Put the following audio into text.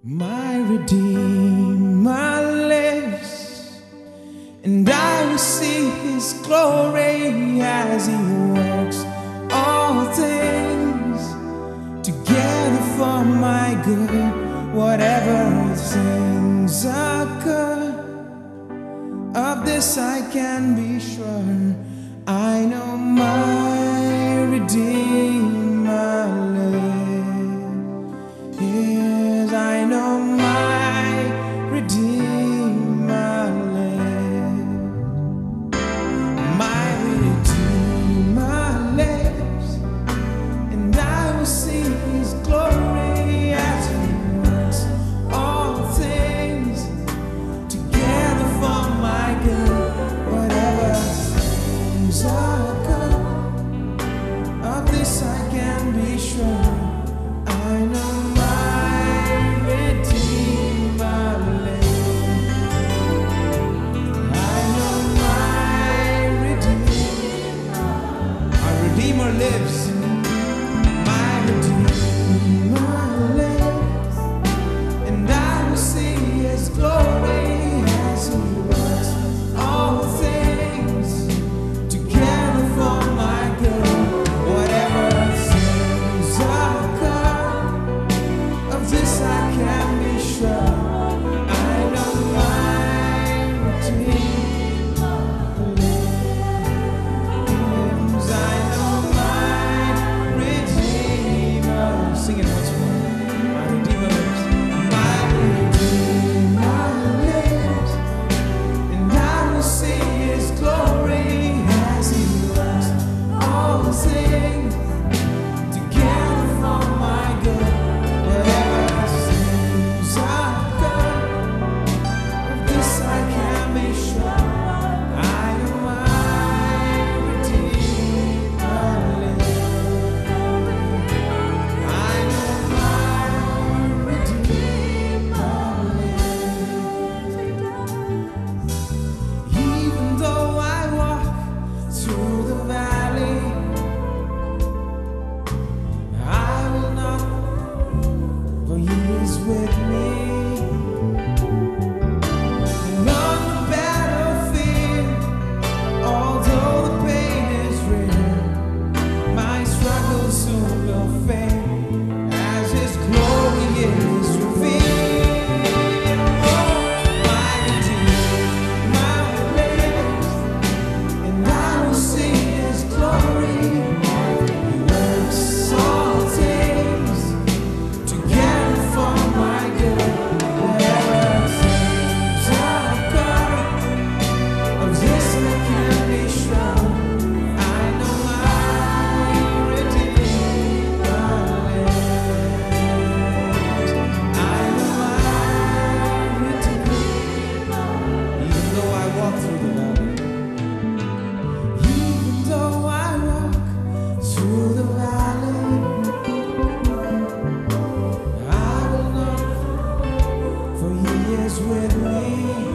My Redeemer lives, and I will see His glory as He works all things together for my good. Whatever things occur, of this I can be sure. I know my Redeemer lives. Yes, I know my Redeemer lives. My Redeemer lives, and I will see His glory as He works all things together for my good. Whatever things occur, of this I can be sure. I know my Redeemer lives. I know my Redeemer. Our Redeemer lives. My Redeemer lives, and I will see His glory as He works all things together for my good. Whatever things occur, of this I can be sure. I know my Redeemer lives. I know my Redeemer. Sing it once more. My Redeemer lives. My Redeemer lives, and I will see His glory as He works all things together for my good. Whatever things occur, of this I can be sure. I know my Redeemer lives. I know my Redeemer lives. Even though I walk through the valley, I will not, for He is with me. And on the battlefield, although the pain is real, my struggle soon will fade as His glory is revealed. Oh, my Redeemer lives, and I will see His glory. He works all things together for my good. Whatever things occur, of this I can be sure. I know my Redeemer lives. I know my Redeemer. Even though I walk through the valley, even though I walk through the valley, I will not, for He is with me.